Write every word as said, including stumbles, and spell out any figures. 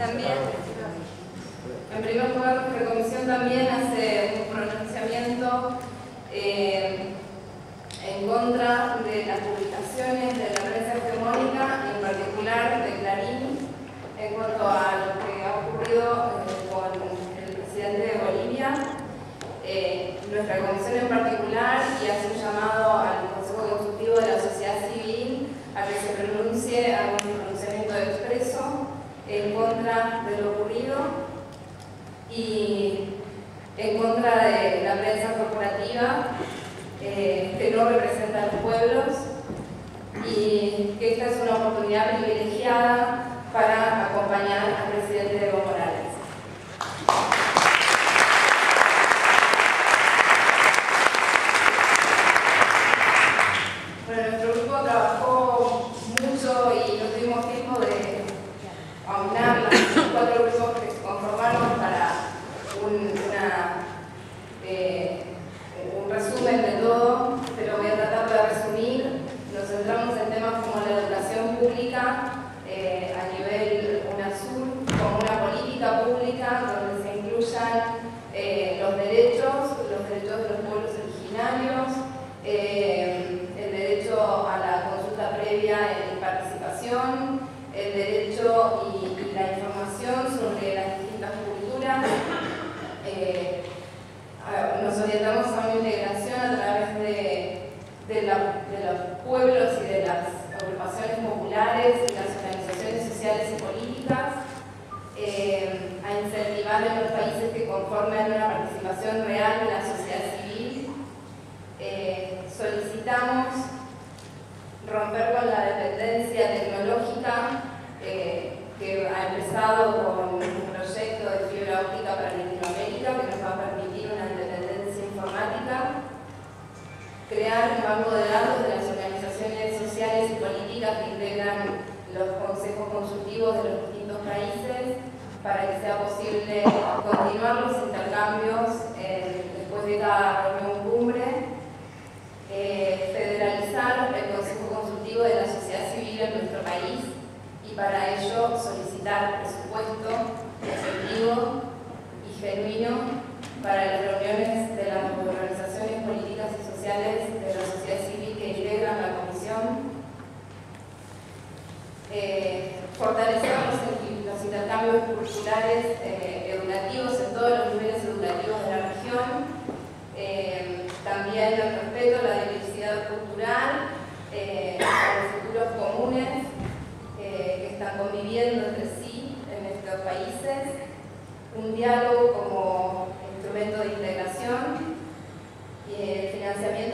También, en primer lugar, nuestra comisión también hace un pronunciamiento eh, en contra de las publicaciones de la prensa hegemónica, en particular de Clarín, en cuanto a lo que ha ocurrido eh, con el presidente de Bolivia. Eh, nuestra comisión en particular, y hace un llamado al Consejo Consultivo de la Sociedad Civil a que se pronuncie, haga un pronunciamiento expreso en contra de lo ocurrido y en contra de la prensa corporativa eh, que no representa a los pueblos, y que esta es una oportunidad privilegiada para acompañar al presidente Evo Morales. Bueno, nuestro grupo trabajó mucho y no tuvimos tiempo de aunar los cuatro grupos que se conformaron para un, una, eh, un resumen de todo, pero voy a tratar de resumir. Nos centramos en temas como la educación pública eh, a nivel UNASUR, como una política pública donde se incluyan eh, los derechos, los derechos de los pueblos originarios, eh, el derecho a la consulta previa y participación, el derecho y, y la información sobre las distintas culturas. Eh, nos orientamos a una integración a través de, de, la, de los pueblos y de las agrupaciones populares y las organizaciones sociales y políticas, eh, a incentivar en los países que conforman una participación real de la sociedad civil. Eh, solicitamos romper con la dependencia tecnológica eh, que ha empezado con un proyecto de fibra óptica para Latinoamérica que nos va a permitir una independencia informática, crear un banco de datos de las organizaciones sociales y políticas que integran los consejos consultivos de los distintos países para que sea posible continuar los intercambios eh, después de cada reunión cumbre. Eh, federalizar el Consejo Consultivo de la Sociedad Civil en nuestro país y para ello solicitar presupuesto efectivo y genuino para las reuniones de las organizaciones políticas y sociales de la sociedad civil que integran la comisión. Eh, fortalecer los, los intercambios culturales eh, educativos en todos los niveles educativos de la región. Eh, también el respeto a la diversidad cultural, eh, a los futuros comunes eh, que están conviviendo entre sí en estos países, un diálogo como instrumento de integración y el financiamiento